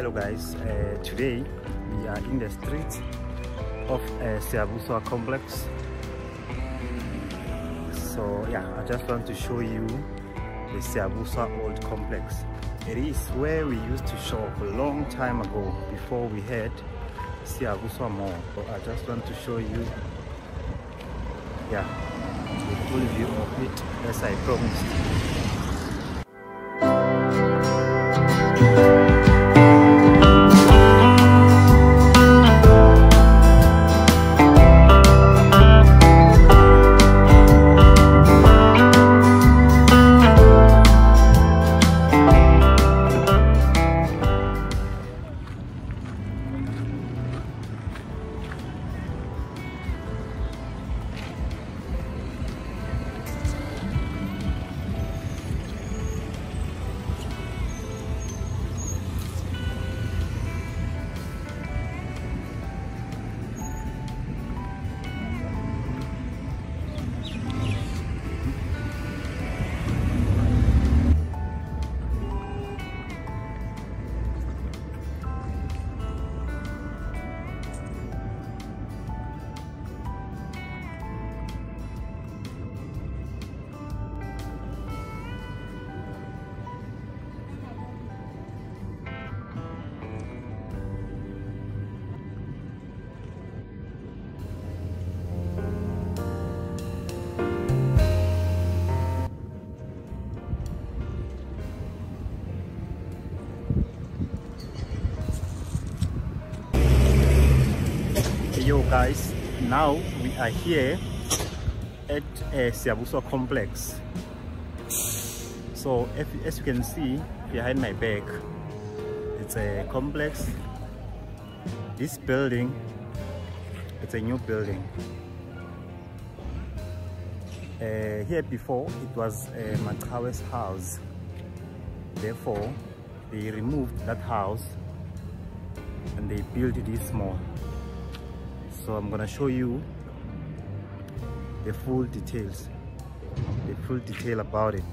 Hello guys, today we are in the streets of Siyabuswa complex. So yeah, I just want to show you the Siyabuswa old complex. It is where we used to shop a long time ago before we had Siyabuswa Mall. So I just want to show you the full view of it as I promised. Yo guys, now we are here at Siyabuswa complex. So as you can see behind my back, it's a complex. This building, it's a new building. Here before it was Matawe's house. Therefore they removed that house and they built this mall. So I'm gonna show you the full details, about it.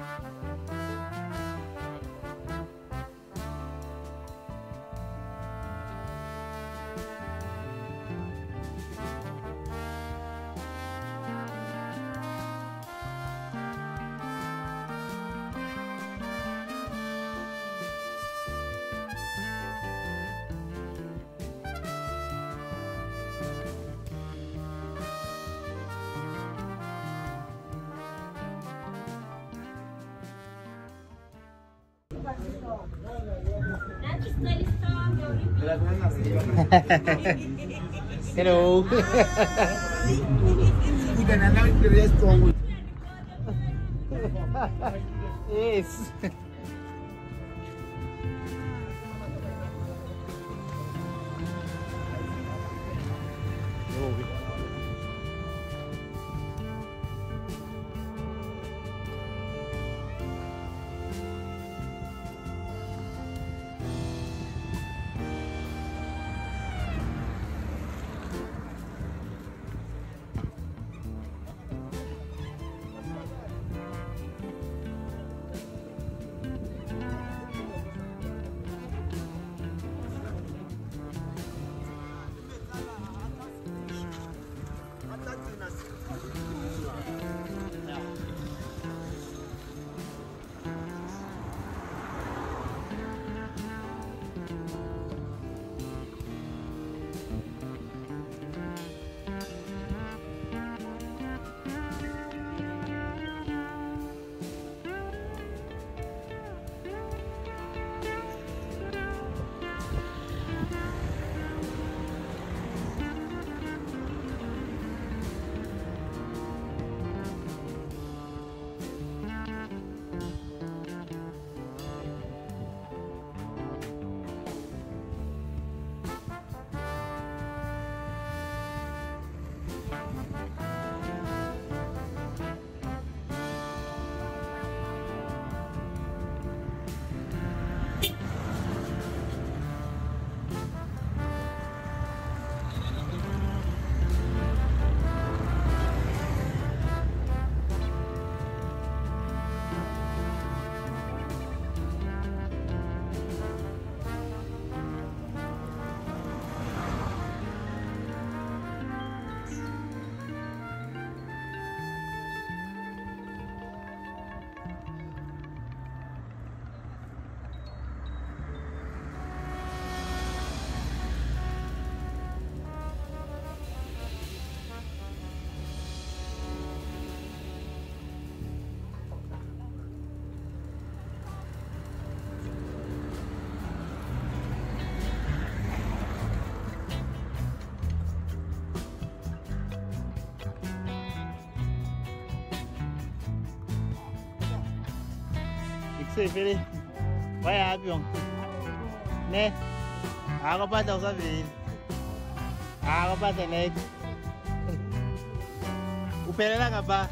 Hello. Yes. Sefele, vai avião, né? Água para dar os aviões, água para ter net, o pele na capa.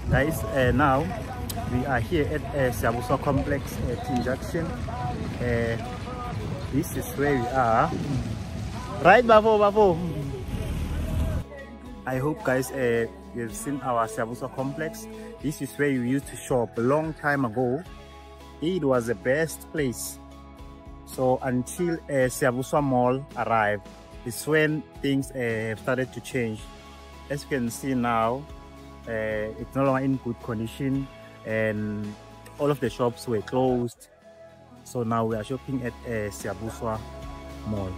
Guys, now we are here at Siyabuswa complex at Junction. This is where we are. Right, Bafo. I hope guys you've seen our Siyabuswa complex. This is where we used to shop a long time ago. It was the best place. So until Siyabuswa Mall arrived, it's when things started to change. As you can see now, it's no longer in good condition and all of the shops were closed. So now we are shopping at Siyabuswa Mall.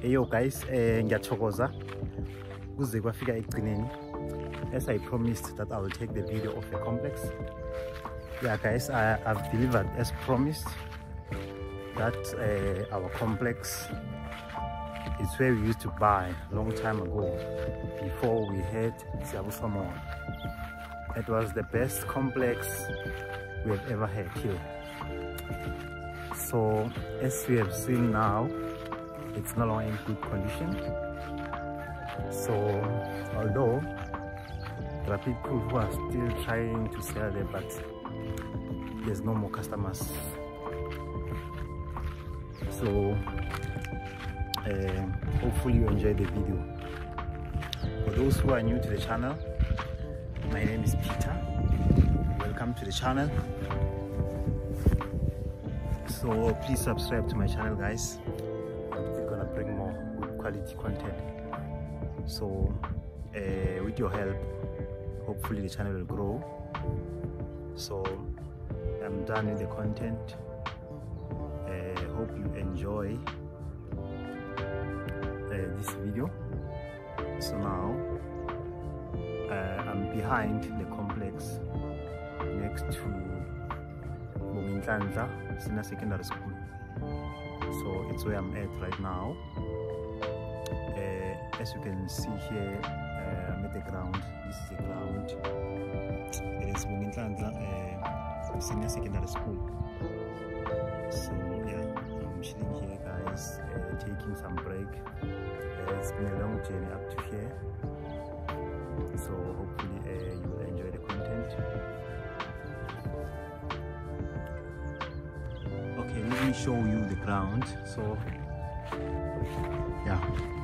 Yo guys, ngiyathokoza kuze kwafika ekugcineni. As I promised that I will take the video of the complex. Yeah guys, I've delivered as promised. That our complex is where we used to buy a long time ago before we had Siyabuswa Mall. It was the best complex we have ever had here. So as we have seen now, it's no longer in good condition. So although there are people who are still trying to sell there, but there's no more customers. So hopefully you enjoyed the video. For those who are new to the channel, my name is Peter. Welcome to the channel. So please subscribe to my channel guys. We're gonna bring more good quality content. So with your help, hopefully the channel will grow. So I'm done with the content. Hope you enjoy this video. So now I'm behind the complex next to Mpumalanga Secondary School. So it's where I'm at right now. As you can see here, I'm at the ground. This is the ground. It is Mpumalanga Senior Secondary School. So yeah, I'm chilling here guys, taking some break. It's been a long journey up to here. So hopefully you will enjoy the content. Okay, let me show you the ground. So yeah.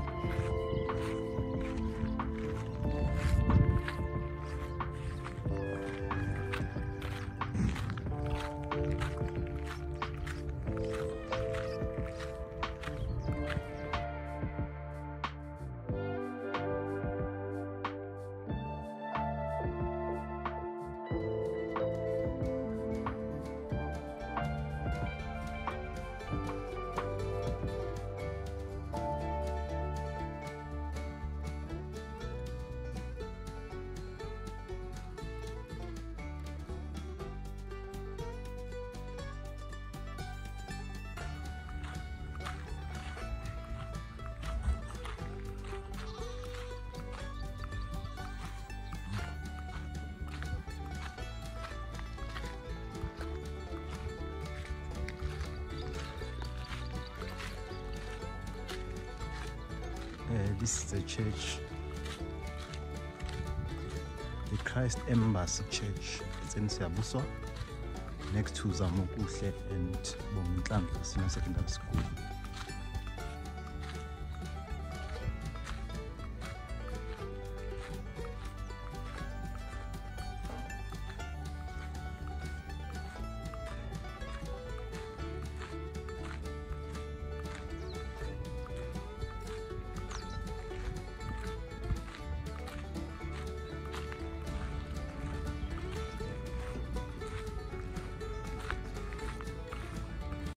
This is the church, the Christ Embassy Church. It's in Siyabuswa, next to Zamokuhle and Mpumalanga Senior Secondary School.